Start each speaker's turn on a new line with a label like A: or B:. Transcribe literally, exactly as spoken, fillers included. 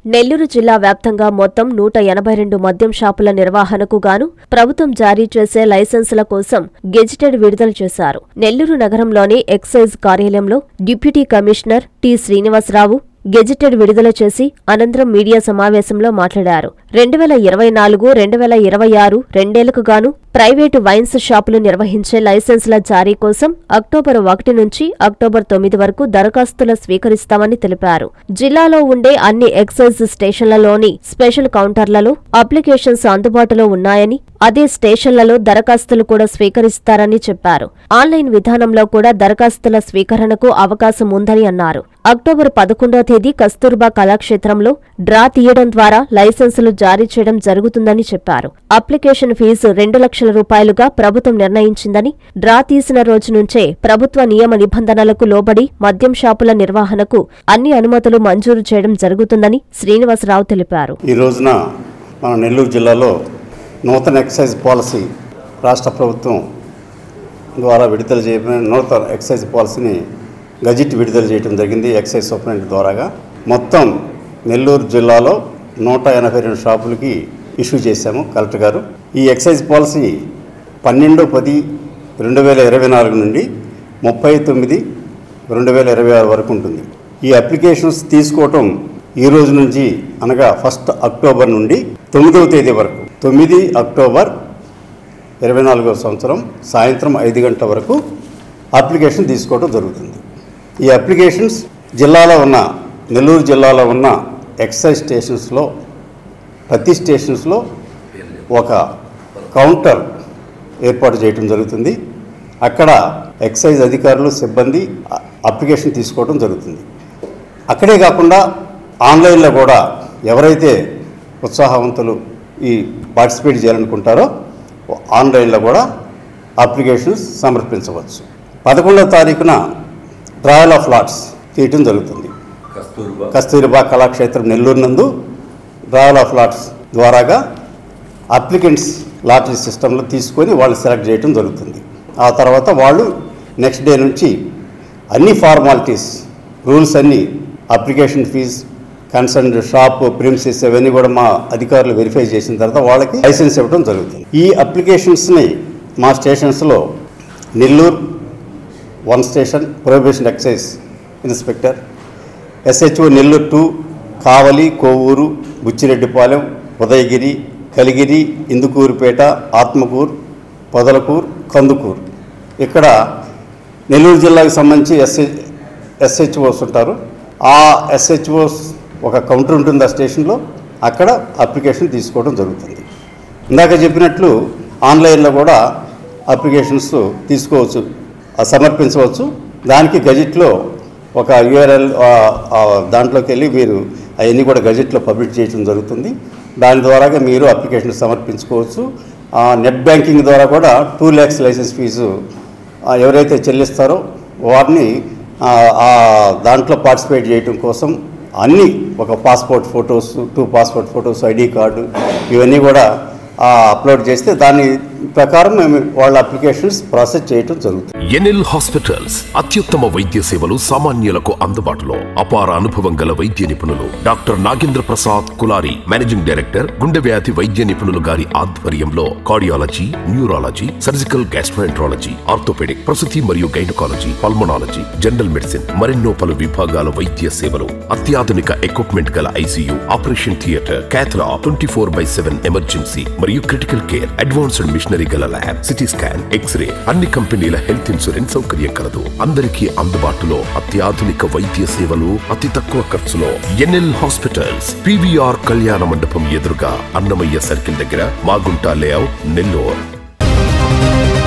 A: నెల్లూరు జిల్లా వ్యాప్తంగా మొత్తం నూట ఎనభై రెండు మద్యం షాపుల నిర్వహణకు గాను ప్రభుత్వం జారీ చేసే లైసెన్సుల కోసం గెజిటెడ్ విడుదల చేశారు. నెల్లూరు నగరంలోని ఎక్సైజ్ కార్యాలయంలో deputy commissioner T Srinivasarao gazetted విడుదల చేసి అనంతరం మీడియా సమావేశంలో మాట్లాడారు. రెండు వేల ఇరవై నాలుగు రెండు వేల ఇరవై ఆరు రెండేళ్లకు గాను ప్రైవేటు వైన్స్ షాపులు నిర్వహించే లైసెన్సుల జారీ కోసం అక్టోబర్ ఒకటి నుంచి అక్టోబర్ తొమ్మిది వరకు దరఖాస్తుల స్వీకరిస్తామని తెలిపారు. జిల్లాలో ఉండే అన్ని ఎక్సైజ్ స్టేషన్లలోని స్పెషల్ కౌంటర్లలో అప్లికేషన్స్ అందుబాటులో ఉన్నాయని, అదే స్టేషన్లలో దరఖాస్తులు కూడా స్వీకరిస్తారని చెప్పారు. ఆన్లైన్ విధానంలో కూడా దరఖాస్తుల స్వీకరణకు అవకాశం ఉందని అన్నారు. అక్టోబర్ పదకొండో తేదీ కస్తూర్బా కళాక్షేత్రంలో డ్రా తీయడం ద్వారా లైసెన్సులు జారీ చేయడం జరుగుతుందని చెప్పారు. అప్లికేషన్ ఫీజు రెండు లక్షల రూపాయలుగా ప్రభుత్వం నిర్ణయించిందని, డ్రా తీసిన రోజు నుంచే ప్రభుత్వ నియమ నిబంధనలకు లోబడి మద్యం షాపుల నిర్వహణకు అన్ని అనుమతులు మంజూరు చేయడం జరుగుతుందని శ్రీనివాసరావు తెలిపారు.
B: ఈ రోజున మన నెల్లూరు జిల్లాలో నూతన ఎక్సైజ్ పాలసీ రాష్ట్ర ప్రభుత్వం ద్వారా విడుదల చేయబడిన నూతన ఎక్సైజ్ పాలసీని గజెట్ విడుదల చేయడం జరిగింది. ఎక్సైజ్ సూపరింటెండెంట్ ద్వారాగా మొత్తం నెల్లూరు జిల్లాలో నూట ఎనభై రెండు షాపులకి ఇష్యూ చేశాము కలెక్టర్ గారు. ఈ ఎక్సైజ్ పాలసీ పన్నెండు పది రెండు వేల ఇరవై నాలుగు నుండి ముప్పై తొమ్మిది రెండు వేల ఇరవై ఆరు వరకు ఉంటుంది. ఈ అప్లికేషన్స్ తీసుకోవటం ఈ రోజు నుంచి అనగా ఫస్ట్ అక్టోబర్ నుండి తొమ్మిదవ తేదీ వరకు, తొమ్మిది అక్టోబర్ ఇరవై నాలుగవ సంవత్సరం సాయంత్రం ఐదు గంటల వరకు అప్లికేషన్ తీసుకోవడం జరుగుతుంది. ఈ అప్లికేషన్స్ జిల్లాలో ఉన్న నెల్లూరు జిల్లాలో ఉన్న ఎక్సైజ్ స్టేషన్స్లో ప్రతి స్టేషన్స్లో ఒక కౌంటర్ ఏర్పాటు చేయడం జరుగుతుంది. అక్కడ ఎక్సైజ్ అధికారులు సిబ్బంది అప్లికేషన్ తీసుకోవడం జరుగుతుంది. అక్కడే కాకుండా ఆన్లైన్లో కూడా ఎవరైతే ఉత్సాహవంతులు ఈ పార్టిసిపేట్ చేయాలనుకుంటారో ఆన్లైన్లో కూడా అప్లికేషన్స్ సమర్పించవచ్చు. పదకొండవ తారీఖున ట్రయల్ ఆఫ్ లాట్స్ తీయటం జరుగుతుంది. కస్తూర్బా కళాక్షేత్రం నెల్లూరు నందు ట్రయల్ ఆఫ్ లాట్స్ ద్వారాగా అప్లికెంట్స్ లాటరీ సిస్టంలో తీసుకొని వాళ్ళు సెలెక్ట్ చేయడం జరుగుతుంది. ఆ తర్వాత వాళ్ళు నెక్స్ట్ డే నుంచి అన్ని ఫార్మాలిటీస్ రూల్స్ అన్నీ application fee concern shop premises అవన్నీ కూడా మా అధికారులు వెరిఫై చేసిన తర్వాత వాళ్ళకి లైసెన్స్ ఇవ్వడం జరుగుతుంది. ఈ అప్లికేషన్స్ని మా స్టేషన్స్లో Nellore one station prohibition excise inspector, SHO Nellore two, Kavali, Kovur, Buchireddypalem, Udayagiri, Kaligiri, Indukurpet, Atmakur, Podalakur, Kandukur, ఇక్కడ నెల్లూరు జిల్లాకు సంబంధించి ఎస్హె ఎస్హెచ్ఓస్ ఉంటారు. ఆ ఎస్హెచ్ఓస్ ఒక కౌంటర్ ఉంటుంది ఆ స్టేషన్లో, అక్కడ అప్లికేషన్ తీసుకోవడం జరుగుతుంది. ఇందాక చెప్పినట్లు ఆన్లైన్లో కూడా అప్లికేషన్స్ తీసుకోవచ్చు, సమర్పించవచ్చు. దానికి గజెట్లో ఒక యూఆర్ఎల్ దాంట్లోకి వెళ్ళి మీరు అవన్నీ కూడా గజెట్లో పబ్లిష్ చేయడం జరుగుతుంది. దాని ద్వారాగా మీరు అప్లికేషన్ సమర్పించుకోవచ్చు. నెట్ బ్యాంకింగ్ ద్వారా కూడా టూ ల్యాక్స్ లైసెన్స్ ఫీజు ఎవరైతే చెల్లిస్తారో వారిని దాంట్లో పార్టిసిపేట్ చేయడం కోసం అన్నీ ఒక passport photos, two passport photos, ID card ఇవన్నీ కూడా అప్లోడ్ చేస్తే దాని ప్రకారం మేము వాళ్ళ అప్లికేషన్స్ ప్రాసెస్ చేయడం జరుగుతుంది.
C: ఎన్ఎల్ హాస్పిటల్స్ అత్యుత్తమ వైద్య సేవలు సామాన్యులకు అందుబాటులో. అపార అనుభవం గల వైద్య నిపుణులు doctor Nagendra Prasad Kulari, managing director, గుండె వ్యాధి వైద్య నిపుణులు గారి ఆధ్వర్యంలో cardiology, neurology, surgical gastroenterology, orthopaedic, ప్రసూతి మరియు గైనకాలజీ, పల్మనాలజీ, జనరల్ మెడిసిన్ మరెన్నో పలు విభాగాల వైద్య సేవలు, అత్యాధునిక ఎక్విప్మెంట్ గల ICU, operation theatre, cath lab, twenty four by seven emergency మరియు క్రిటికల్ కేర్, అడ్వాన్స్డ్ మిషనరీ గల ల్యాబ్, సిటీ స్కాన్, ఎక్స్రే, అన్ని కంపెనీల హెల్త్ ఇన్సూరెన్స్ సౌకర్యం కలదు. అందరికీ అందుబాటులో అత్యాధునిక వైద్య సేవలు అతి తక్కువ ఖర్చులో. ఎన్ఎల్ హాస్పిటల్స్, పీవీఆర్ కళ్యాణ మండపం ఎదురుగా, అన్నమయ్య సర్కిల్ దగ్గర, మాగుంట లేఅవుట్, నెల్లూరు.